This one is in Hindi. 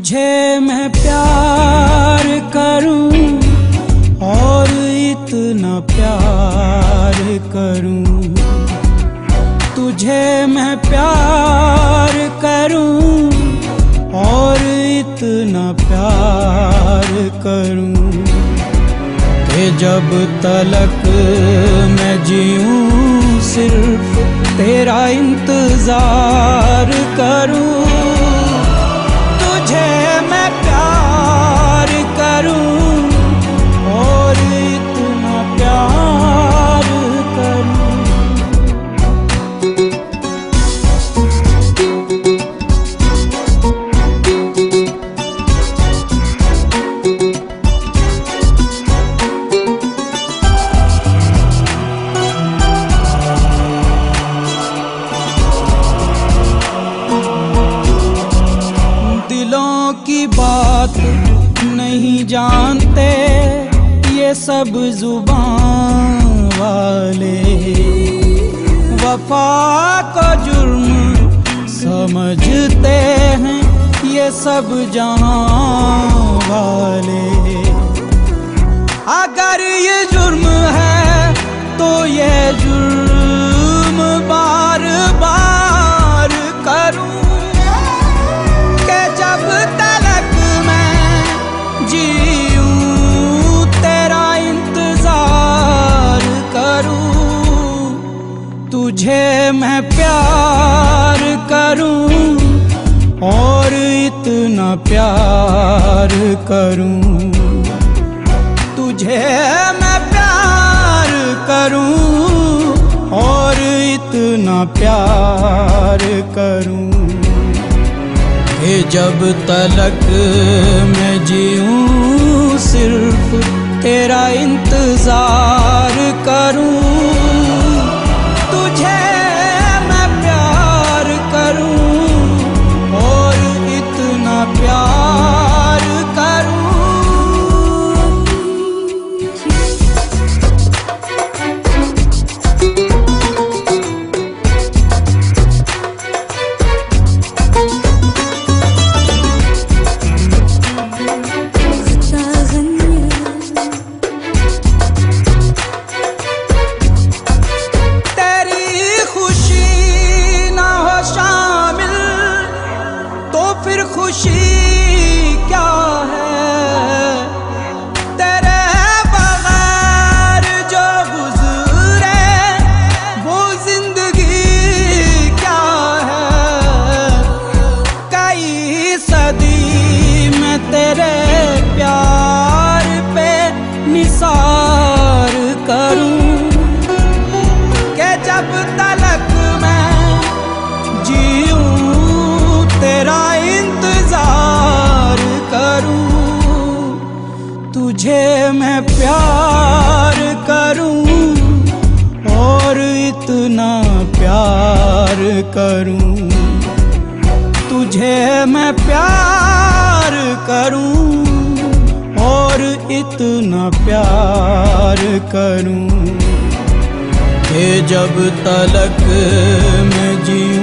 तुझे मैं प्यार करूं और इतना प्यार करूं, तुझे मैं प्यार करूं और इतना प्यार करूं कि जब तलक मैं जीऊं सिर्फ तेरा इंतजार करूं। तुझे मैं प्यार करूं और इतना प्यार करूं। दिलों की बात नहीं जानते ये सब जुबान वाले, वफा को जुर्म समझते हैं ये सब जहां वाले। अगर ये जुर्म है तो ये जुर्म बार बार करूं कि जब तलक मैं जीऊं तेरा इंतजार करूं। तुझे मैं प्यार करूं और इतना प्यार करूं, तुझे मैं प्यार करूं और इतना प्यार करूं कि जब तलक मैं जीऊं सिर्फ तेरा इंतजार करूं। तुझे मैं प्यार करूं और इतना प्यार करूं। फिर खुशी क्या है तेरे बगैर जो गुजरे वो जिंदगी क्या है। कई सदी में तेरे प्यार पे निसार करूं कि जब तलक मैं जीऊं तेरा इंतजार करूं। तुझे मैं प्यार करूं और इतना प्यार करूं, तुझे मैं प्यार करूं और इतना प्यार करूं कि जब तलक मैं जीऊं